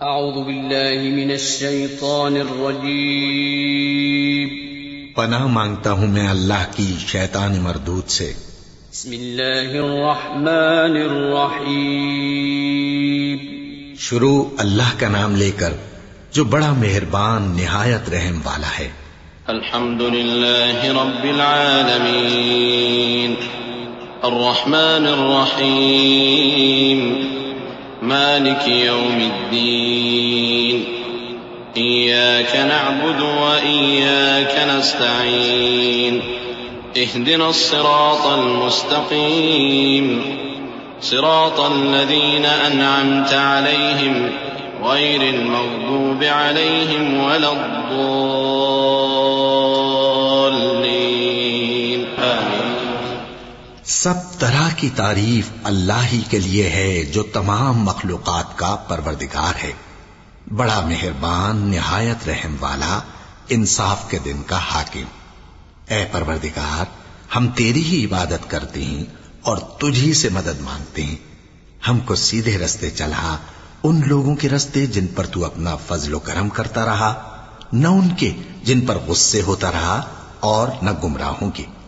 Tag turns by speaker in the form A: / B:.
A: اعوذ باللہ من الشیطان الرجیم
B: پناہ مانگتا ہوں میں اللہ کی شیطان مردود سے۔
A: بسم اللہ الرحمن الرحیم
B: شروع اللہ کا نام لے کر جو بڑا مہربان نہایت رحم والا ہے۔
C: الحمد للہ رب العالمین الرحمن الرحیم مالک یوم الدین إياك نعبد وإياك نستعين اهدنا الصراط المستقيم صراط الذين أنعمت عليهم غير المغضوب عليهم ولا الضالين آمين۔
B: سب طرح کی تعریف اللہ ہی کے لیے ہے جو تمام مخلوقات کا پروردگار ہے، بڑا مہربان نہایت رحم والا، انصاف کے دن کا حاکم۔ اے پروردگار، ہم تیری ہی عبادت کرتے ہیں اور تجھی سے مدد مانگتے ہیں۔ ہم کو سیدھے رستے چلا، ان لوگوں کے رستے جن پر تو اپنا فضل و کرم کرتا رہا، نہ ان کے جن پر غصے ہوتا رہا، اور نہ گمراہوں کے۔